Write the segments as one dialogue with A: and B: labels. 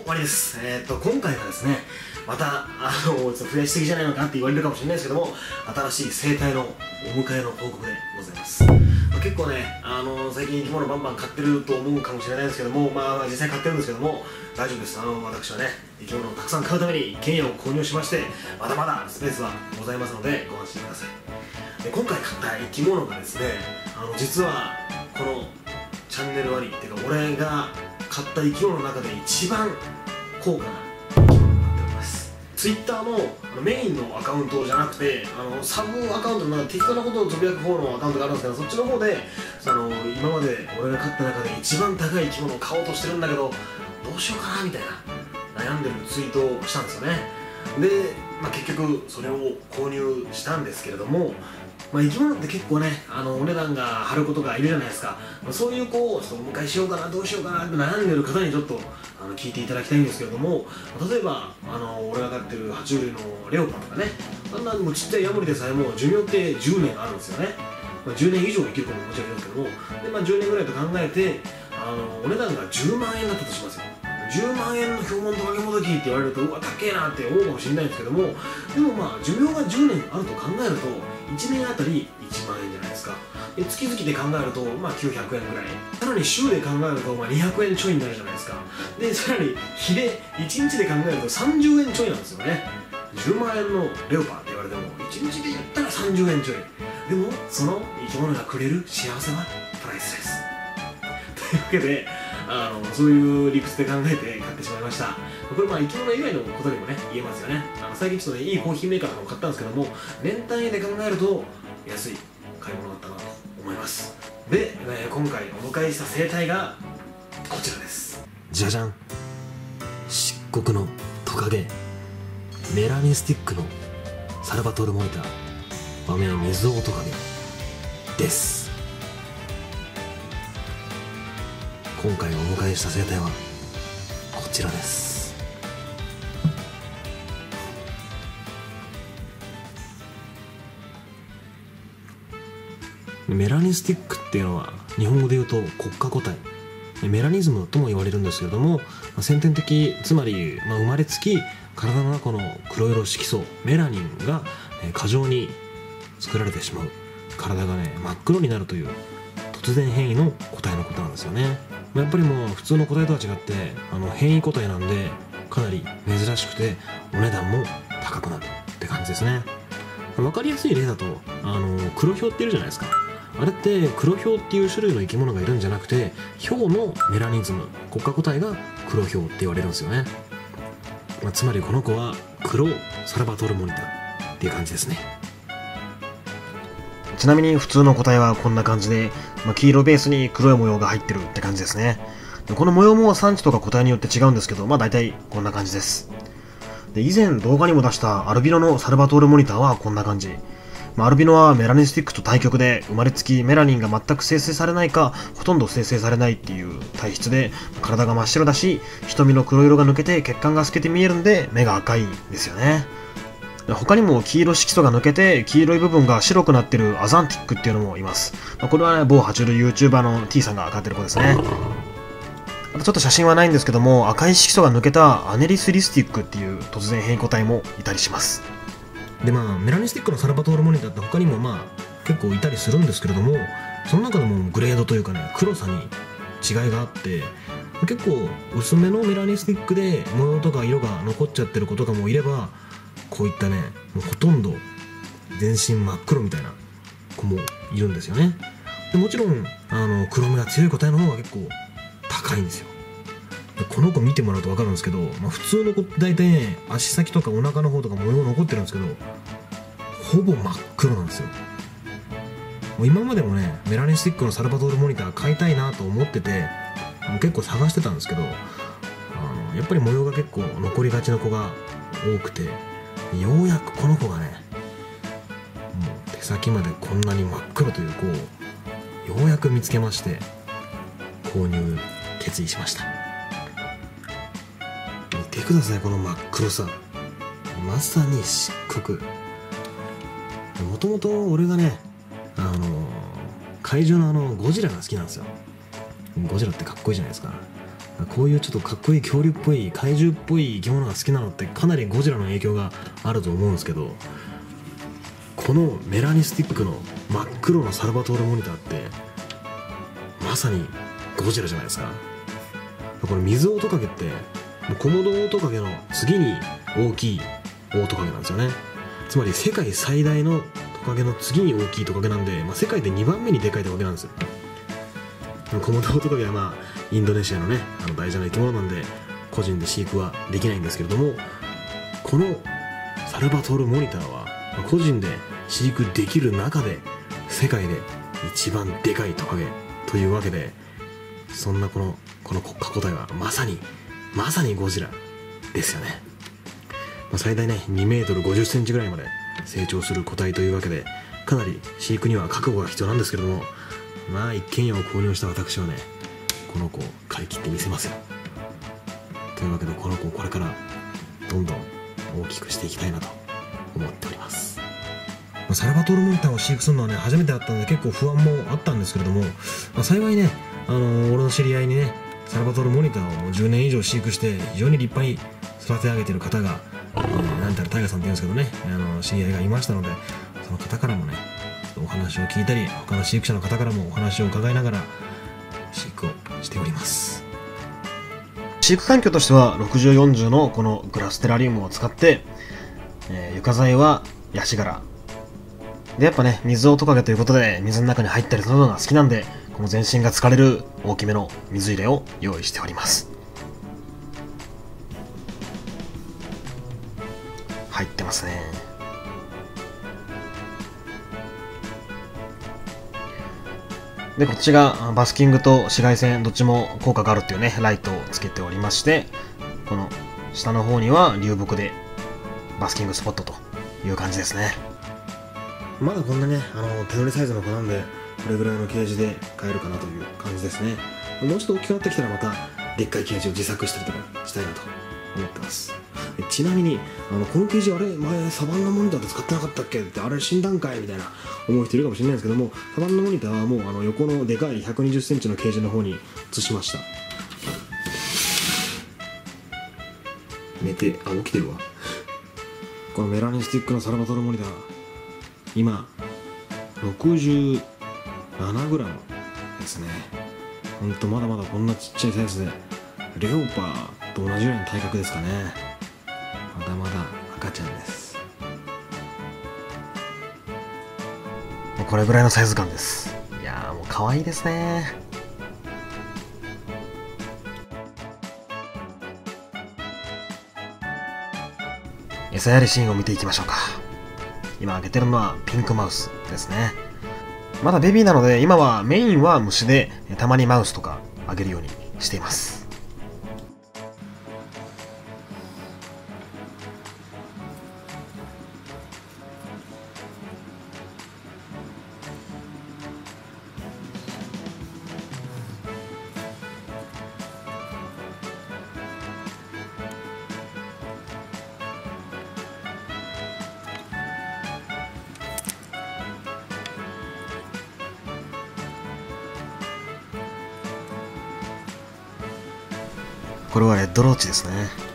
A: わりです。今回はですね、またちょっと増やしすぎじゃないのかって言われるかもしれないですけども、新しい生態のお迎えの報告でございます。結構ね、最近生き物バンバン飼ってると思うかもしれないですけども、実際飼ってるんですけども、大丈夫です。私はね、生き物をたくさん飼うために一軒家を購入しまして、まだまだスペースはございますので、ご安心ください。で、今回買った生き物がですね、実はこのチャンネル割っていうか、俺が買った生き物の中で一番高価な生き物になっております。Twitter のメインのアカウントじゃなくて、サブアカウントの適当なことをつぶやく方のアカウントがあるんですけど、そっちの方で今まで俺が飼った中で一番高い生き物を買おうとしてるんだけど、どうしようかなみたいな悩んでるツイートをしたんですよね。で、結局それを購入したんですけれども、生き物って結構ね、お値段が張ることがいるじゃないですか。そういうちょっとお迎えしようかな、どうしようかなって悩んでる方にちょっと聞いていただきたいんですけれども、例えば俺が飼ってる爬虫類のレオパとかね、あんなもうちっちゃいヤモリでさえも寿命って10年あるんですよね。10年以上生きる子ももちろんいるんですけども、で、10年ぐらいと考えてお値段が10万円だったとしますよ。10万円のヒョウモントカゲモドキって言われると、うわ、高えなって思うかもしれないんですけども、でも寿命が10年あると考えると、1年あたり1万円じゃないですか。で、月々で考えると、900円ぐらい。さらに週で考えると、200円ちょいになるじゃないですか。で、さらに日で、1日で考えると30円ちょいなんですよね。10万円のレオパって言われても、1日で言ったら30円ちょい。でも、その生き物がくれる幸せはプライスレス。というわけで、そういう理屈で考えて買ってしまいました。これ生き物以外のことにもね、言えますよね。最近ちょっとね、いいコーヒーメーカーとかも買ったんですけども、年単位で考えると安い買い物だったなと思います。で、今回お迎えした生態がこちらです。じゃじゃん。漆黒のトカゲ、メラニスティックのサルバトールモニター、和名水オオトカゲです。今回お迎えした生態はこちらです。メラニスティックっていうのは日本語で言うと骨化個体、メラニズムとも言われるんですけれども、先天的、つまり生まれつき体の中の黒色色素メラニンが過剰に作られてしまう、体がね真っ黒になるという突然変異の個体のことなんですよね。やっぱりもう普通の個体とは違って変異個体なんで、かなり珍しくてお値段も高くなるって感じですね。分かりやすい例だと黒ヒョウっているじゃないですか。あれって黒ヒョウっていう種類の生き物がいるんじゃなくて、ヒョウのメラニズム、骨化個体が黒ヒョウって言われるんですよね。つまりこの子は黒サルバトールモニターっていう感じですね。ちなみに普通の個体はこんな感じで、黄色ベースに黒い模様が入ってるって感じですね。で、この模様も産地とか個体によって違うんですけど、大体こんな感じです。で、以前動画にも出したアルビノのサルバトールモニターはこんな感じ。アルビノはメラニスティックと対極で、生まれつきメラニンが全く生成されないかほとんど生成されないっていう体質で、体が真っ白だし、瞳の黒色が抜けて血管が透けて見えるんで目が赤いんですよね。他にも黄色色素が抜けて黄色い部分が白くなってるアザンティックっていうのもいます。これはね、某爬虫類 YouTuber の T さんが飼ってる子ですね。あとちょっと写真はないんですけども、赤い色素が抜けたアネリスリスティックっていう突然変異個体もいたりします。で、メラニスティックのサルバトールモニターって他にも結構いたりするんですけれども、その中でもグレードというかね、黒さに違いがあって、結構薄めのメラニスティックで模様とか色が残っちゃってる子とかもいれば、こういったね、もうほとんど全身真っ黒みたいな子もいるんですよね。で、もちろん黒目が強い個体の方が結構高いんですよ。で、この子見てもらうと分かるんですけど、普通の子大体ね、足先とかお腹の方とか模様残ってるんですけど、ほぼ真っ黒なんですよ。もう今までもね、メラニスティックのサルバトールモニター買いたいなと思ってて、結構探してたんですけど、やっぱり模様が結構残りがちな子が多くて、ようやくこの子がね、もう手先までこんなに真っ黒という子をようやく見つけまして、購入決意しました。見てください、この真っ黒さ。まさに漆黒。もともと俺がね、怪獣のゴジラが好きなんですよ。ゴジラってかっこいいじゃないですか。 こういうちょっとかっこいい恐竜っぽい怪獣っぽい生き物が好きなのってかなりゴジラの影響があると思うんですけど、このメラニスティックの真っ黒なサルバトールモニターってまさにゴジラじゃないですか。これ水オオトカゲってコモドオオトカゲの次に大きいオオトカゲなんですよね。つまり世界最大のトカゲの次に大きいトカゲなんで、世界で2番目にでかいトカゲなんですよ。コモドオオトカゲはインドネシアのね大事な生き物なんで個人で飼育はできないんですけれども、このサルバトールモニターは個人で飼育できる中で世界で一番でかいトカゲというわけで、そんなこの国家個体はまさにゴジラですよね。最大ね2メートル50センチぐらいまで成長する個体というわけで、かなり飼育には覚悟が必要なんですけれども、一軒家を購入した私はねこの子を飼い切ってみせますよ。というわけでこの子をこれからどんどん大きくしていきたいなと思っております。サルバトールモニターを飼育するのはね初めてだったので結構不安もあったんですけれども、幸いね俺の知り合いにねサルバトールモニターを10年以上飼育して非常に立派に育て上げている方が、なんたらタイガさんって言うんですけどね、知り合いがいましたので、その方からもねお話を聞いたり、他の飼育者の方からもお話を伺いながら飼育をしております。飼育環境としては60、40のこのグラステラリウムを使って、床材はヤシ殻で、やっぱね水オオトカゲということで水の中に入ったりするのが好きなんで、この全身が疲れる大きめの水入れを用意しております。入ってますね。でこっちがバスキングと紫外線どっちも効果があるっていうねライトをつけておりまして、この下の方には流木でバスキングスポットという感じですね。まだこんなね手取りサイズの子なんでこれぐらいのケージで買えるかなという感じですね。もうちょっと大きくなってきたらまたでっかいケージを自作したりとかしたいなと思ってます。ちなみにこのケージあれ前サバンナモニターで使ってなかったっけってあれ診断会みたいな思う人いるかもしれないですけども、サバンナモニターはもう横のでかい120センチのケージの方に移しました。寝て起きてるわこのメラニスティックのサルバトールモニター今67グラムですね。ほんとまだまだこんなちっちゃいサイズでレオパーと同じぐらいの体格ですかね。まだまだ赤ちゃんです。もうこれぐらいのサイズ感です。いやーもう可愛いですね。餌やりシーンを見ていきましょうか。今あげてるのはピンクマウスですね。まだベビーなので今はメインは虫でたまにマウスとかあげるようにしています。これはレッドローチですね。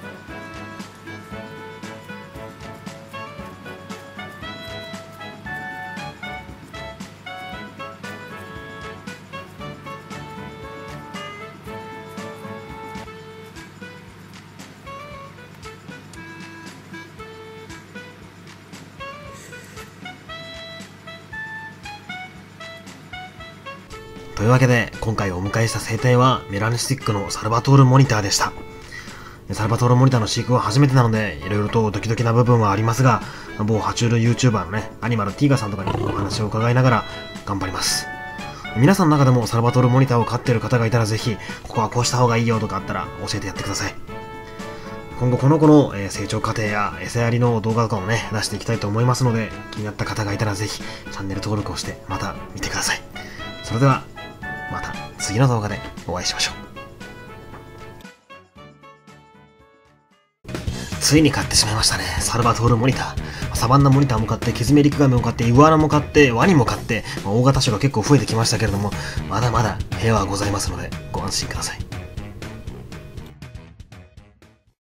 A: というわけで今回お迎えした生態はメラニスティックのサルバトールモニターでした。サルバトールモニターの飼育は初めてなのでいろいろとドキドキな部分はありますが、某爬虫類 YouTuber のねアニマルティーガさんとかにお話を伺いながら頑張ります。皆さんの中でもサルバトールモニターを飼っている方がいたらぜひここはこうした方がいいよとかあったら教えてやってください。今後この子の成長過程や餌やりの動画とかをね出していきたいと思いますので、気になった方がいたらぜひチャンネル登録をしてまた見てください。それではまた次の動画でお会いしましょう。ついに買ってしまいましたね、サルバトールモニター。サバンナモニターも買って、キズメリクガメも買って、イグアナも買って、ワニも買って、大型種が結構増えてきましたけれども、まだまだ部屋はございますのでご安心ください。